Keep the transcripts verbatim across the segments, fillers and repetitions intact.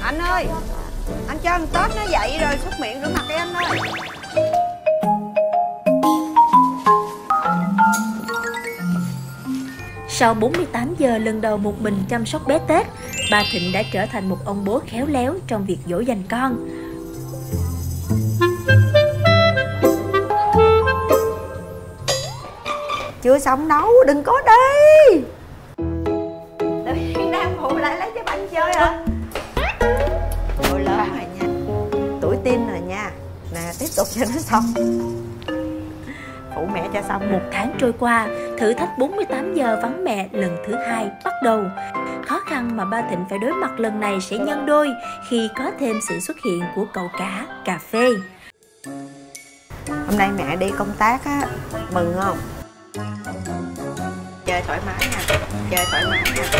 Anh ơi, anh cho ăn Tết nó dậy rồi súc miệng rửa mặt đi anh ơi. Sau bốn mươi tám giờ lần đầu một mình chăm sóc bé Tết, bà Thịnh đã trở thành một ông bố khéo léo trong việc dỗ dành con. Chưa xong nấu, đừng có đi. Đang phụ lại lấy trái bánh chơi hả? Tôi lớn rồi nha, tuổi teen rồi nha. Nè, tiếp tục cho nó xong. Phụ mẹ cho xong. Một tháng trôi qua, thử thách bốn mươi tám giờ vắng mẹ lần thứ hai bắt đầu. Khó khăn mà ba Thịnh phải đối mặt lần này sẽ nhân đôi khi có thêm sự xuất hiện của cậu cả Cà Phê. Hôm nay mẹ đi công tác á, mừng không? Chơi thoải mái nè, chơi thoải mái nè.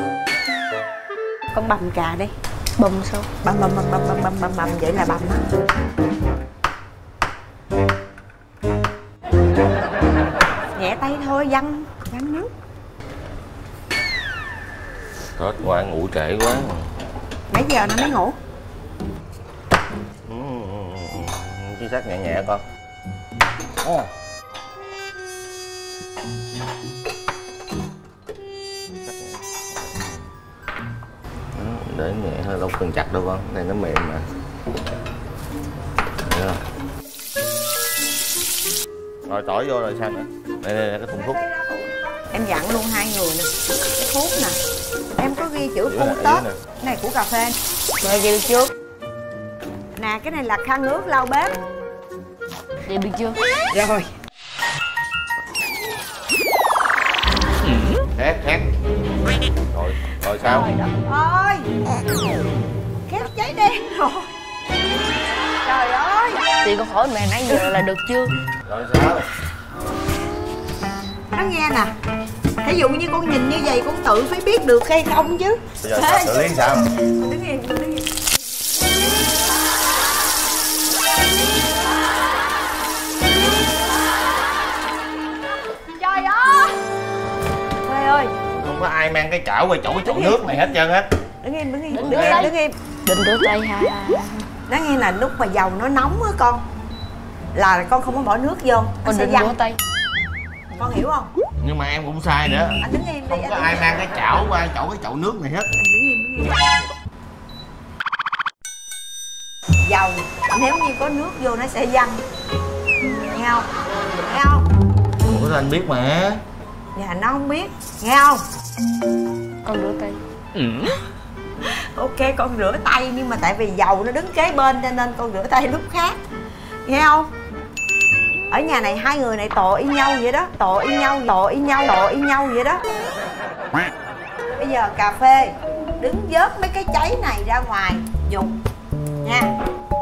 Con bầm cà đi. Bầm sao? Bầm bầm bầm bầm bầm bầm bầm bầm vậy là bầm á. Nhẹ tay thôi, văng văng nước. Tết qua ngủ trễ quá. Mấy giờ nó mới ngủ? Ừ, chính xác nhẹ nhẹ con. Ồ. Để nhẹ thôi, đâu cần chặt đâu con, cái này nó mềm mà. Được. Rồi tỏi vô rồi sao nữa? Đây, đây, đây cái thùng thuốc. Em dặn luôn hai người nè. Cái thuốc nè, em có ghi chữ Dưới phun này, Tết. dưới này. Cái này của Cà Phê. Rồi gì được chưa? Nè, cái này là khăn nước lau bếp. Vậy được chưa? Rồi. Thét, thét. Rồi, rồi sao? Trời đất ơi, khét cháy đen rồi. Trời ơi. Chị con hỏi mẹ nãy giờ là được chưa? Rồi sao? Nó nghe nè, thí dụ như con nhìn như vậy con tự phải biết được hay không chứ. Bây giờ sao? Xử lý sao? Đứng yên, đứng yên. Trời ơi. Trời ơi. Không có ai mang cái chảo qua chỗ cái chậu nước này hết trơn á. Đứng im, đứng im, Đứng đứng đây. im, đứng im. Định rửa tay ha. Nó nghe là lúc mà dầu nó nóng á con, là con không có bỏ nước vô, nó Con sẽ định văng. rửa tay. Con hiểu không? Nhưng mà em cũng sai nữa. Anh đứng im đi. Không Anh có đứng ai im. mang cái chảo qua chỗ cái chậu nước này hết. Anh đứng im, đứng im. Dầu nếu như có nước vô nó sẽ văng, nghe không? Nghe không? Ủa anh biết mà. Dạ nó không biết, nghe không? Con rửa tay. Ok con rửa tay, nhưng mà tại vì dầu nó đứng kế bên cho nên con rửa tay lúc khác, nghe không? Ở nhà này hai người này tội y nhau vậy đó, tội y nhau, tội y nhau, tội y nhau vậy đó. Bây giờ Cà Phê đứng vớt mấy cái cháy này ra ngoài dùng nha.